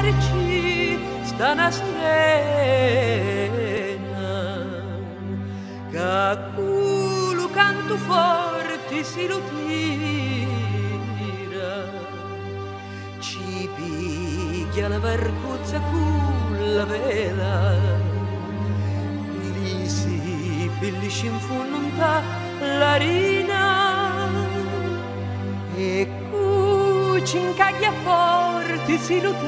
querci sta una sirena, che culo canto forte si lo tira, ci picchia la vergogna con la vela, lì si pillisce in fonda la rina e cuci incaglia forte si lo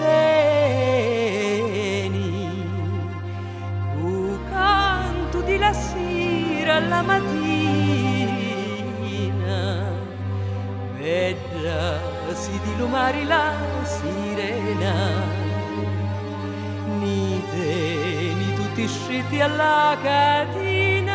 tieni, cu canto di la sera alla mattina, vedrà si dilumare la sirena, ni te ni tutti scetti alla catena.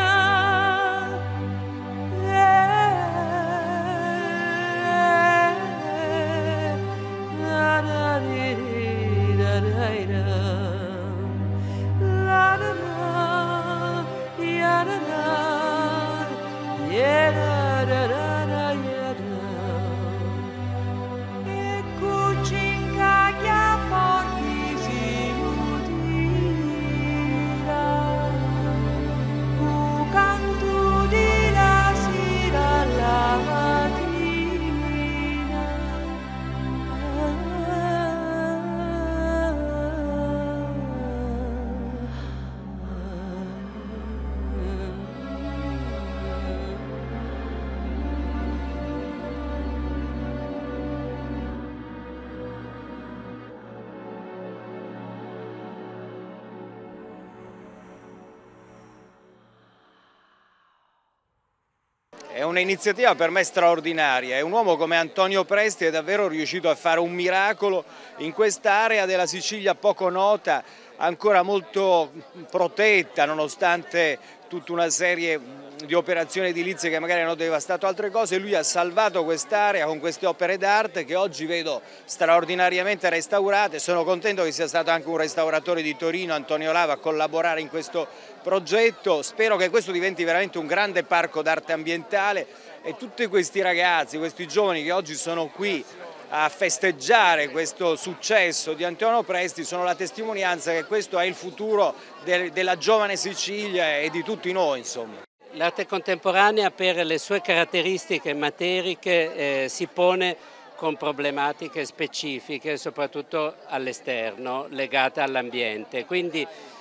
È un'iniziativa per me straordinaria, è un uomo come Antonio Presti è davvero riuscito a fare un miracolo in quest'area della Sicilia poco nota, ancora molto protetta nonostante tutta una serie di operazioni edilizie che magari hanno devastato altre cose. Lui ha salvato quest'area con queste opere d'arte che oggi vedo straordinariamente restaurate. Sono contento che sia stato anche un restauratore di Torino, Antonio Lava, a collaborare in questo progetto. Spero che questo diventi veramente un grande parco d'arte ambientale e tutti questi ragazzi, questi giovani che oggi sono qui a festeggiare questo successo di Antonio Presti sono la testimonianza che questo è il futuro della giovane Sicilia e di tutti noi, insomma. L'arte contemporanea per le sue caratteristiche materiche si pone con problematiche specifiche, soprattutto all'esterno, legate all'ambiente. Quindi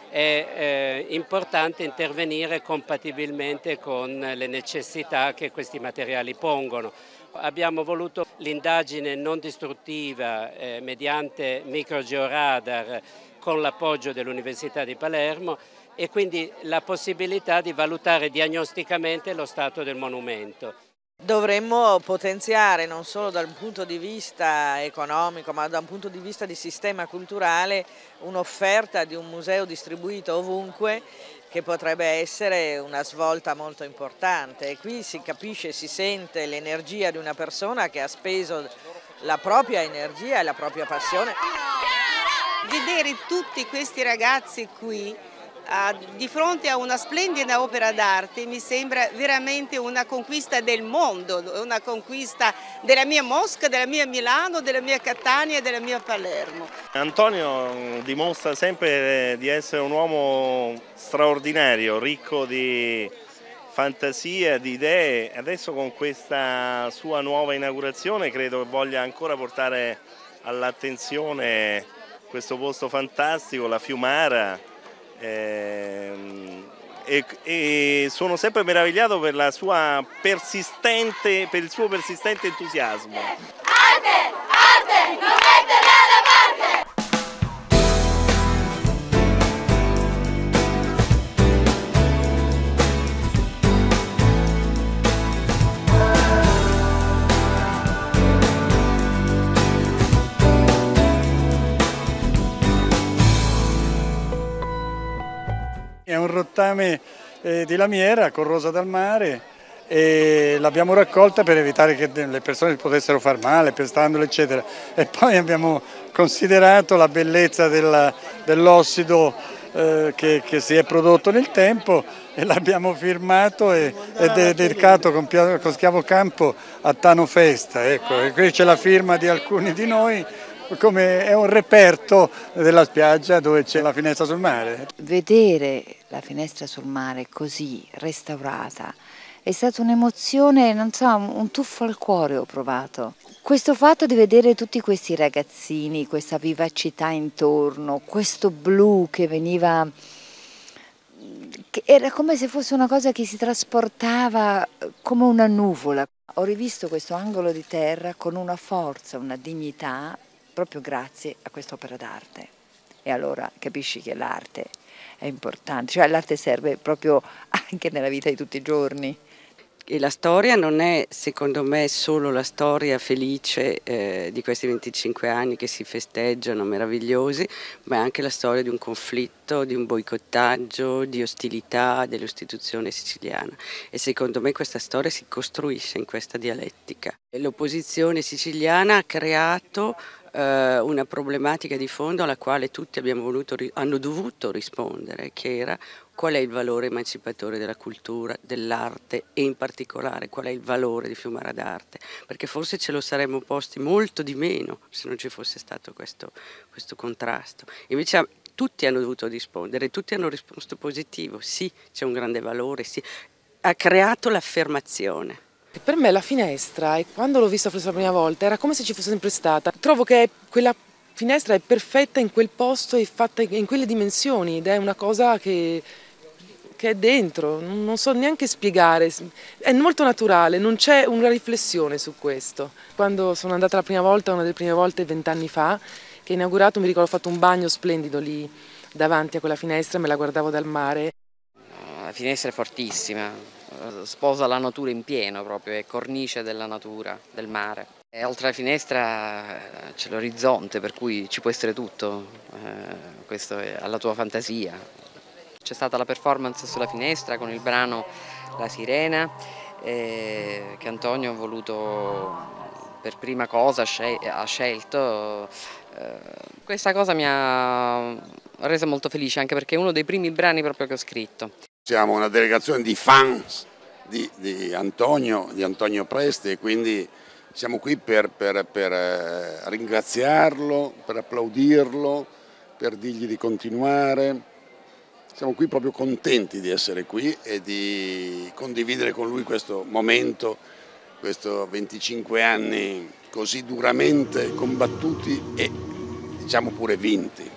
è importante intervenire compatibilmente con le necessità che questi materiali pongono. Abbiamo voluto l'indagine non distruttiva mediante microgeoradar con l'appoggio dell'Università di Palermo e quindi la possibilità di valutare diagnosticamente lo stato del monumento. Dovremmo potenziare non solo dal punto di vista economico ma da un punto di vista di sistema culturale un'offerta di un museo distribuito ovunque che potrebbe essere una svolta molto importante e qui si capisce, si sente l'energia di una persona che ha speso la propria energia e la propria passione. Vedere tutti questi ragazzi qui di fronte a una splendida opera d'arte mi sembra veramente una conquista del mondo, una conquista della mia Mosca, della mia Milano, della mia Catania e della mia Palermo. Antonio dimostra sempre di essere un uomo straordinario, ricco di fantasia, di idee. Adesso con questa sua nuova inaugurazione credo che voglia ancora portare all'attenzione questo posto fantastico, la Fiumara. E sono sempre meravigliato per il suo persistente entusiasmo. Arte, arte, non metterla da parte! È un rottame di lamiera corrosa dal mare e l'abbiamo raccolta per evitare che le persone potessero far male, pestandole eccetera. E poi abbiamo considerato la bellezza dell'ossido che si è prodotto nel tempo e l'abbiamo firmato ed è dedicato con Schiavo Campo a Tano Festa. Ecco, e qui c'è la firma di alcuni di noi è un reperto della spiaggia dove c'è la finestra sul mare. Vedere la finestra sul mare così restaurata è stata un'emozione, non so, un tuffo al cuore ho provato. Questo fatto di vedere tutti questi ragazzini, questa vivacità intorno, questo blu che veniva, che era come se fosse una cosa che si trasportava come una nuvola. Ho rivisto questo angolo di terra con una forza, una dignità, proprio grazie a quest'opera d'arte. E allora capisci che l'arte è importante, cioè l'arte serve proprio anche nella vita di tutti i giorni. E la storia non è, secondo me, solo la storia felice di questi 25 anni che si festeggiano, meravigliosi, ma è anche la storia di un conflitto, di un boicottaggio, di ostilità dell'istituzione siciliana. E secondo me questa storia si costruisce in questa dialettica. L'opposizione siciliana ha creato una problematica di fondo alla quale tutti hanno dovuto rispondere, che era: qual è il valore emancipatore della cultura, dell'arte e in particolare qual è il valore di Fiumara d'Arte? Perché forse ce lo saremmo posti molto di meno se non ci fosse stato questo contrasto. Invece tutti hanno dovuto rispondere, tutti hanno risposto positivo: sì, c'è un grande valore, sì. Ha creato l'affermazione. Per me la finestra, e quando l'ho vista forse la prima volta, era come se ci fosse sempre stata. Trovo che quella finestra è perfetta in quel posto e fatta in quelle dimensioni, ed è una cosa che è dentro, non so neanche spiegare, è molto naturale, non c'è una riflessione su questo. Quando sono andata la prima volta, una delle prime volte 20 anni fa, che è inaugurato, mi ricordo ho fatto un bagno splendido lì davanti a quella finestra, me la guardavo dal mare. La finestra è fortissima. Sposa la natura in pieno proprio, è cornice della natura, del mare. E oltre alla finestra c'è l'orizzonte, per cui ci può essere tutto, questo è alla tua fantasia. C'è stata la performance sulla finestra con il brano La Sirena, che Antonio ha voluto per prima cosa, ha scelto. Questa cosa mi ha reso molto felice, anche perché è uno dei primi brani proprio che ho scritto. Siamo una delegazione di fans di Antonio Presti, e quindi siamo qui per ringraziarlo, per applaudirlo, per dirgli di continuare. Siamo qui proprio contenti di essere qui e di condividere con lui questo momento, questo 25 anni così duramente combattuti e diciamo pure vinti.